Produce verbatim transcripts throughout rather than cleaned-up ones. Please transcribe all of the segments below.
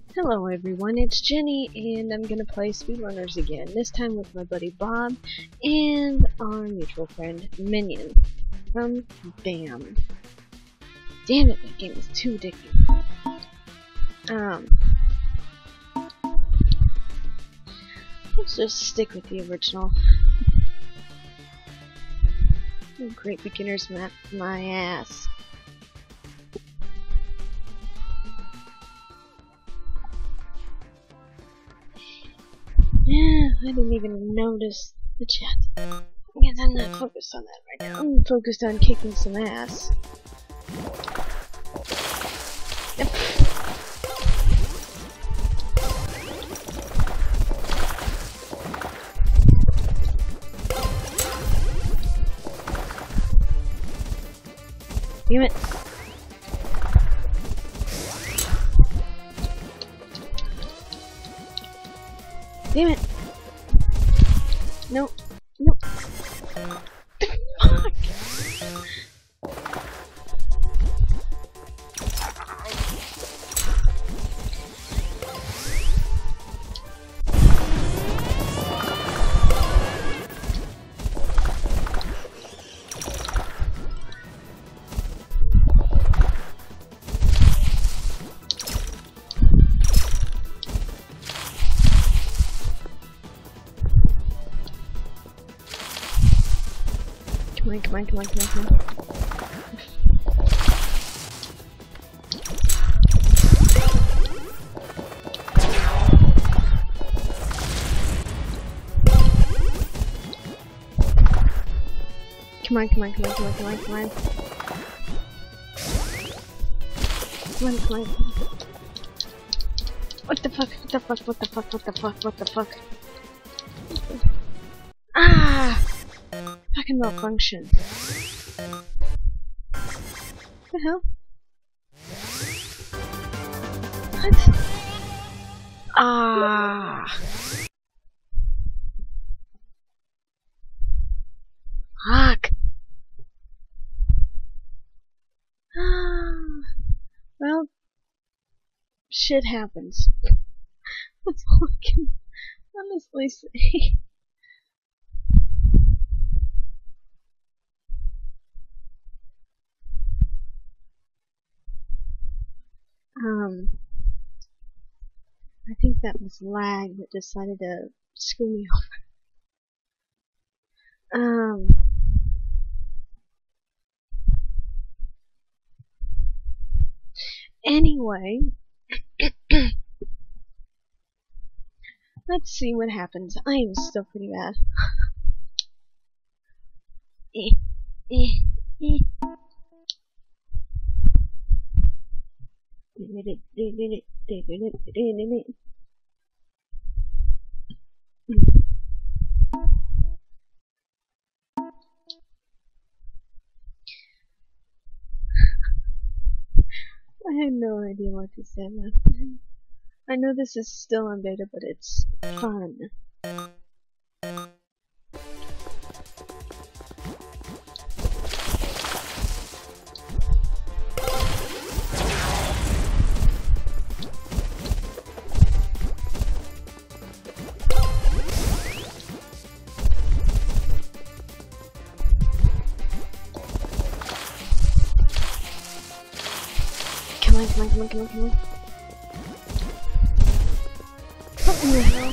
Hello everyone, it's Jenny, and I'm gonna play Speedrunners again, this time with my buddy Bob, and our mutual friend, Minion, from BAM. Damn it, that game is too addicting. Um, let's just stick with the original. Great beginner's map, my ass. Yeah, I didn't even notice the chat. Because I'm not focused on that right now. I'm focused on kicking some ass. Yep. Damn it. Damn it! No, no. Fuck! Come on, come on, come on, come on, come on. Come on, come on, come on, come on, come on, come on. Come on, come on. What the fuck, what the fuck, what the fuck, what the fuck, what the fuck? Ah! Fucking malfunction. What the hell? What? Ah! Fuck! Well, shit happens. That's all I can honestly say. Um, I think that was lag that decided to screw me over. Um, anyway, let's see what happens. I am still pretty bad. eh, eh, eh. I had no idea what to say about that. I know this is still on beta, but it's fun. Come on, come on, come on, come on, come on. What in the hell?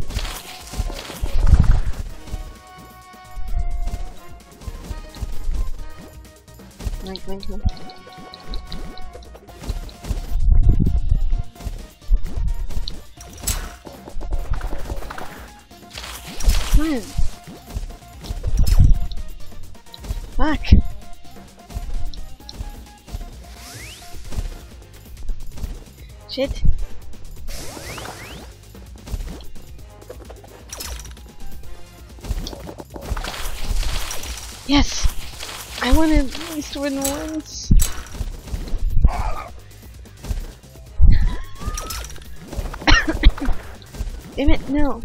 Come on, come on, come on. Come on. Fuck. Shit. Yes! I want to at least win once. Damn it, no.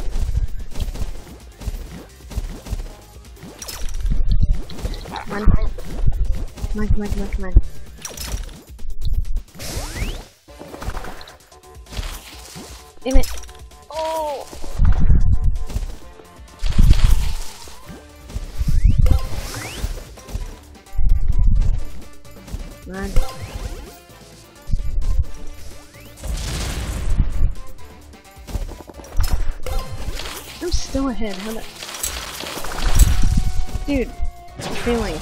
Come on. Come on, come on, come on, come on. Damn it. Oh! Run. I'm still ahead. How the... Dude, I'm failing.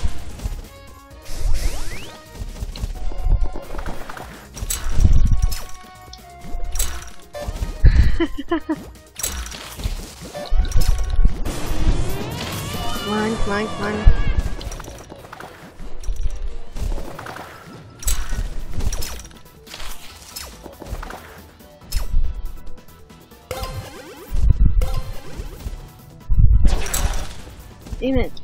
Come on, come on, come on. Damn it.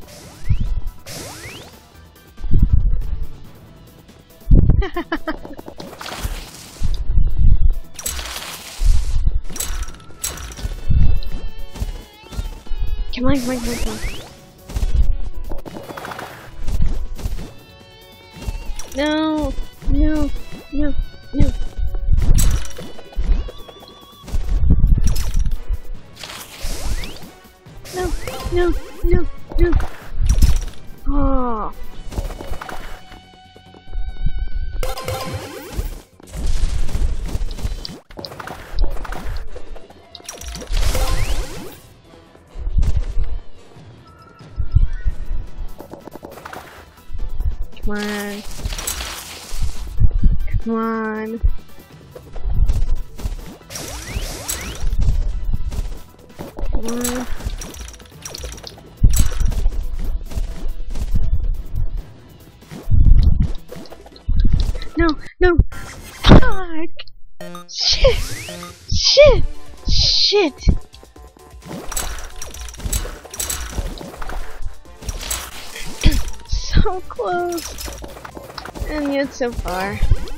Come on, come on, come on, come on. No, no, no, no. No, no, no, no. Oh. Come on. Come on. Come on. No, no. Fuck. Shit. Shit. Shit. So close. And yet so far.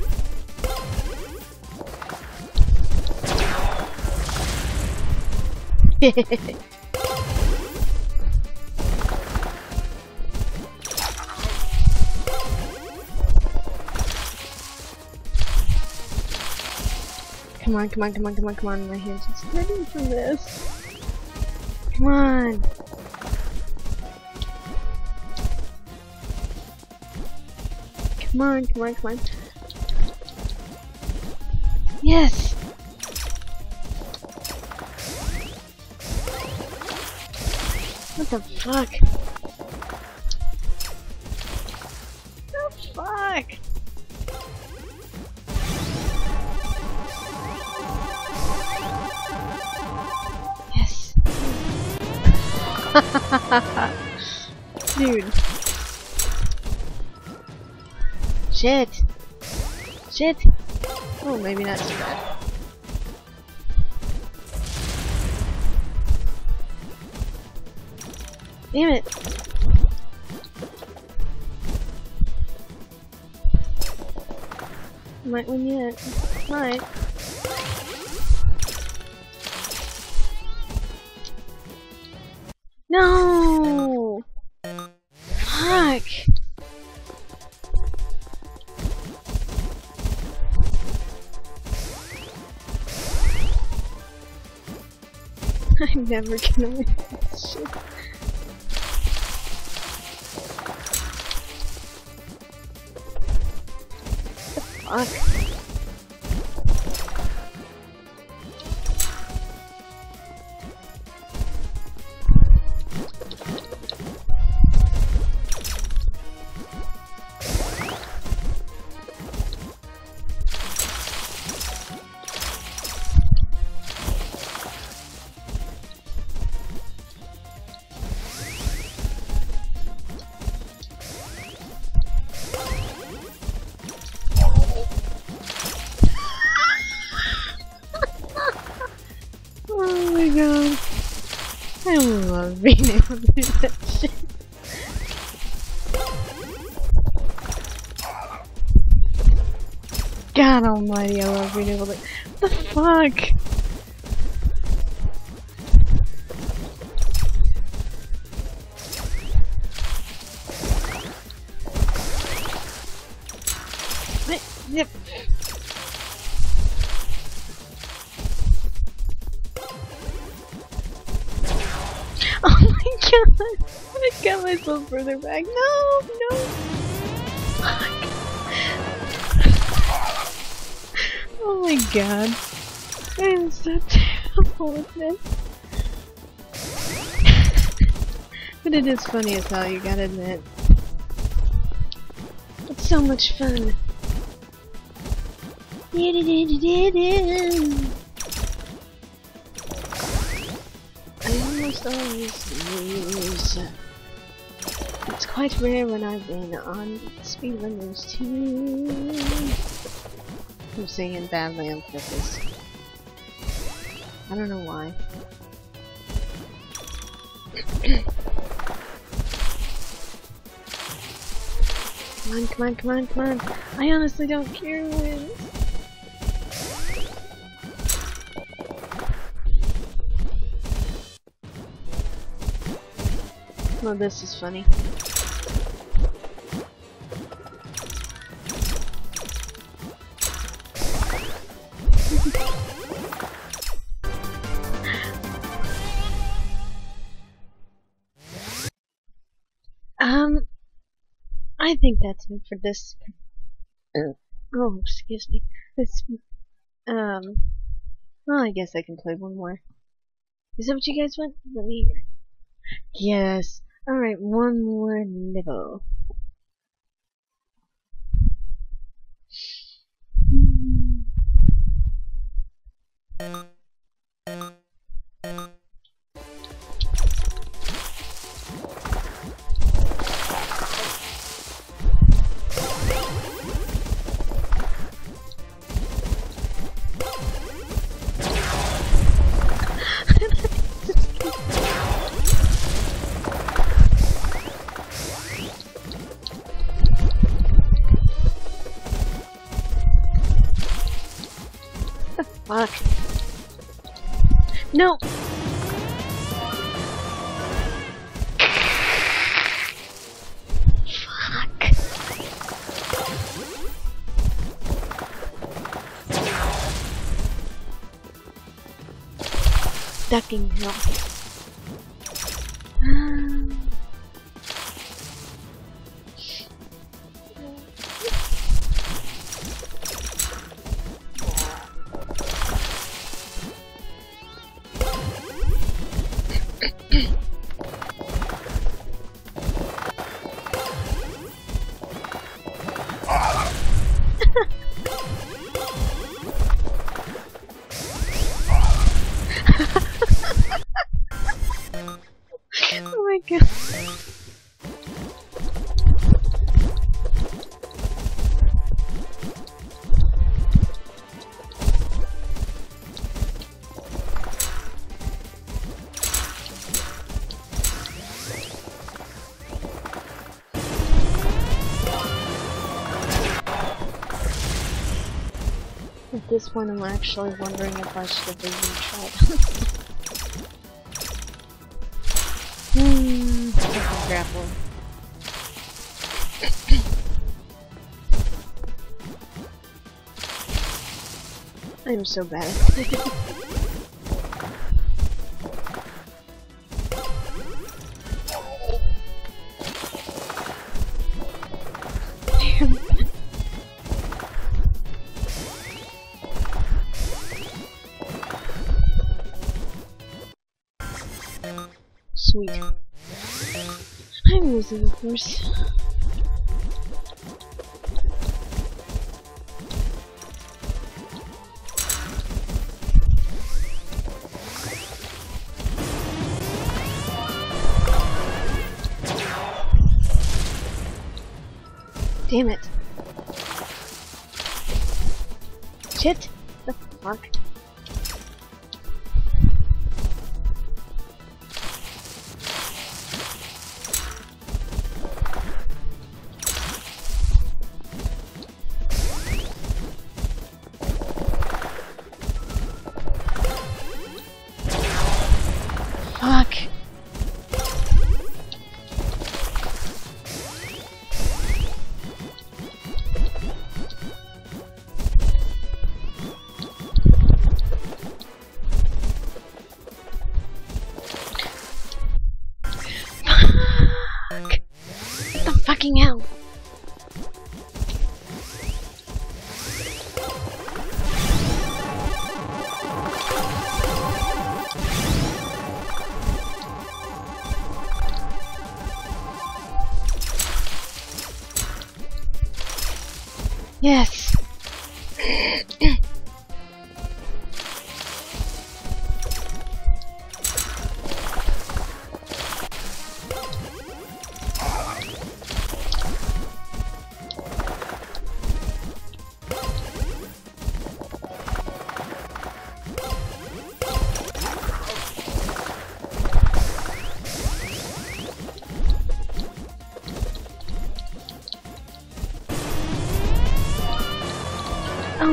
Come on, come on, come on, come on, come on, my hands are ready for this. Come on. Come on, come on, come on. Yes! What the fuck? What the fuck? Yes. Dude. Shit. Shit. Oh, maybe not too bad. Damn it. Might win yet. Might. No! Fuck! I'm never gonna win this shit. What the fuck? Oh my god. I love being able to do that shit. God almighty, I love being able to. What the fuck? Yep. Oh my god! I got myself further back. No! No! Fuck. Oh my god. I am so terrible with this. But it is funny as hell, you gotta admit. It's so much fun. I almost always lose. It's quite rare when I've been on speedrunners too. I'm singing badly on purpose. I don't know why. Come on, come on, come on, come on. I honestly don't care who wins. Well, this is funny. um, I think that's it for this. Uh, oh, excuse me. This. Um. Well, I guess I can play one more. Is that what you guys want? Let me. Yes. Alright, one more level. Fuck. No! Fuck. Ducking hill. Um. Oh my god. At this point, I'm actually wondering if I should have even tried. Hmm, fucking grapple. I'm so bad at it. Damn. Sweet. I'm losing, of course. Damn it. Shit. The fuck? Fuck.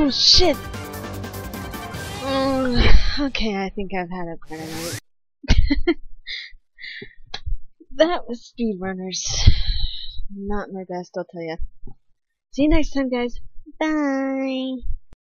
Oh shit! Mm, okay, I think I've had a quite a night. That was Speedrunners. Not my best, I'll tell ya. See you next time, guys. Bye!